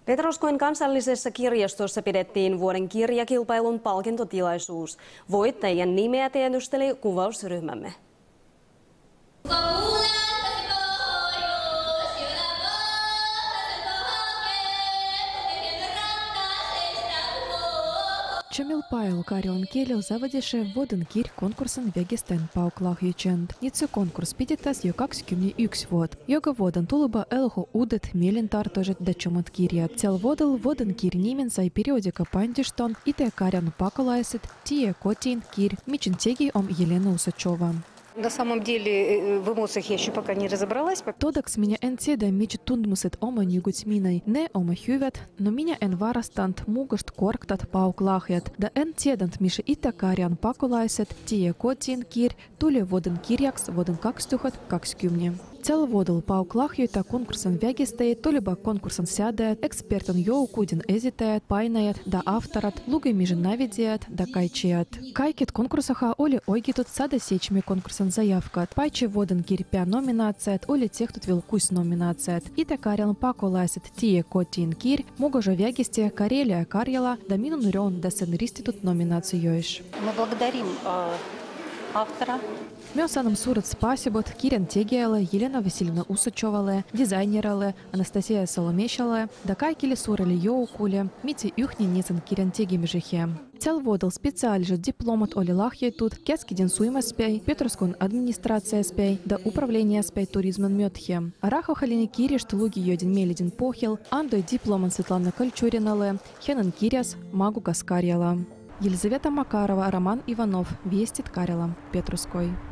Petroskoin kansallisessa kirjastossa pidettiin vuoden kirjakilpailun palkintotilaisuus. Voittajien nimeä tiedusteli kuvausryhmämme. Чамил Пайл Карион Келил заводише воден кир конкурсын вегестен pauklahjučend. Nitse konkurs pidettäs jo 21 vuotta. Joka vuoden tuluba elho uudet mielentartoiset dačomat kirjat. Tsel vodel voden kir nimen sai periodika pandiston ite Karjan pakolaiset tie kotiin kir, michin tegi Елена Усачова. На самом деле в эмоциях я еще пока не разобралась. Todaks minä en tiedä, mitkä tuntumukset oma nykyt minä. Ne oma hyvät, no minä en varastant mugast korktat pauklahjat. Da en tiedant, missä Itä-Karjan pakolaiset tie kotiin kir tuli vuoden kirjaks vuoden 2020. Tsel vodel pauklahjuita konkurssin vägestäjät tuliba konkurssin säädäjät, ekspertin joukkuuden esittäjät, painajat da avtarat, lukemisen nävidijät da kaitsijat. Kaiket konkurssaha oli oikeitut 107 konkurssin zajavkat. Paitsi vuoden kirjapää nominaatiot oli tehty vielä 6 nominaatiot. Itä-Karjalan pakolaiset tie kotiin kir, mugoja vägestäjä Karelia Karjala da minun rön da sen ristitut nominaatioish. Мы благодарим автора. Myös sanom suuret spasibot kirjan tegijalle Елена Васильевна Усачеваlle, designeralle Anastasia Solomeshalle da kaikille suurelle joukkueelle, mitä yhtenäisen kirjan tegemiseen. Tsel vodel spetsiaaliset diplomat oli lahjoitut Keskiden suimaspäin, Petroskon administratsiaspäin da upravleniaspäin turismin myötään. Rahohalline kirjasta lukijoiden mieliden pohjal antoi diploman Svetlana Kalchurinalle, hänen kirjas Magu Kaskarjala. Елизавета Макарова, Роман Иванов, Вестит Карела, Петровской.